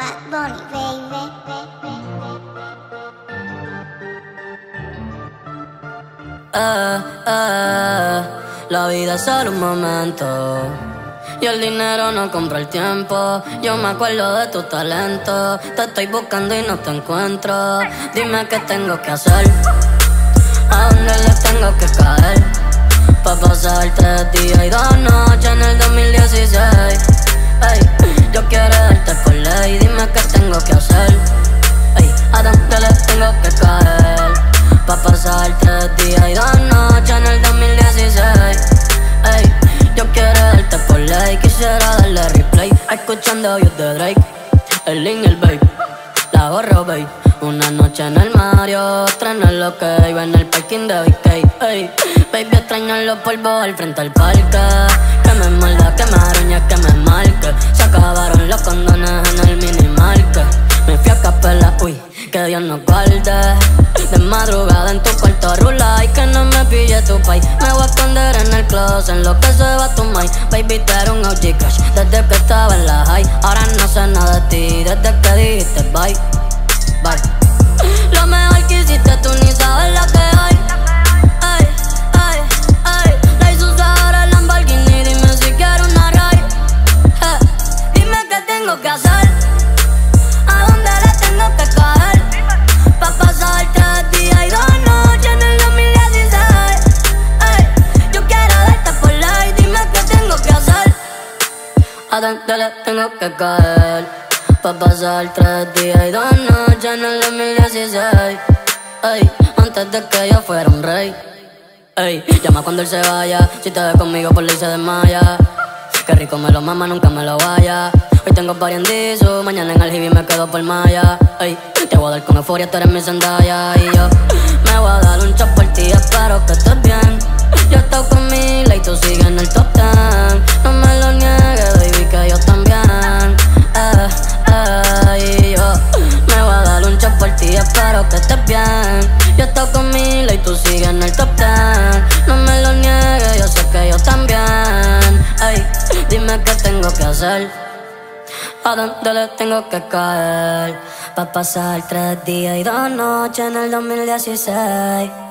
Bad Bunny, baby. La vida es solo un momento y el dinero no compra el tiempo. Yo me acuerdo de tu talento. Te estoy buscando y no te encuentro. Dime qué tengo que hacer, a dónde le tengo que caer, pa' pasar 3 días y 2 noches en el 2016. Ey, yo quiero darte por ley. Dime qué tengo que hacer, ey, a dónde le tengo que caer, pa' pasar 3 días y 2 noches en el 2016. Ey, yo quiero darte por ley. Quisiera darle replay escuchando You de Drake, el Link, el Babe, la gorro, babe. Una noche en el Mario, otra en el OK, iba en el parking de BK. Ey, baby, extraño los polvos al frente al parque. Que me muerda, que me arañe, que me marque. Se acabaron los condones en el minimarket. Me fui a capela, uy, que Dios nos guarde. De madrugada en tu cuarto rula y que no me pille tu pay. Me voy a esconder en el closet en lo que se va tu mind. Baby, te era un OG crush desde que estaba en la high. Ahora no sé nada de ti desde que dijiste bye, bye. Lo mejor que hiciste tú ni sabes lo que hay. Ay, ay, ay. La hizo usar el Lamborghini, dime si quiero una ride. Dime qué tengo que hacer, a dónde le tengo que caer, pa' pasar 3 días y 2 noches en el 2016. Ey, yo quiero darte por ley. Dime qué tengo que hacer, a dónde le tengo que caer, pa' pasar 3 días y 2 noches en el 2016. Ey, antes de que yo fuera un rey. Ey, llama cuando él se vaya. Si te ve conmigo por ley se desmaya. Qué rico me lo mama, nunca me lo vaya. Hoy tengo party en Disu, mañana en el Hibi me quedo por Maya. Ey, te voy a dar con euforia, tú eres mi Zendaya. Y yo me voy a dar un shot por ti, espero que estés bien. Yo estoy con Mila y tú sigues en el top 10. No me lo niegues, baby, que yo también. Y yo me voy a dar un shot por ti, espero que estés bien. Yo estoy con Mila y tú sigues en el top 10. No me lo niegues, yo sé que yo también. Ey, dime qué tengo que hacer, a dónde le tengo que caer, pa' pasar 3 días y 2 noches en el 2016.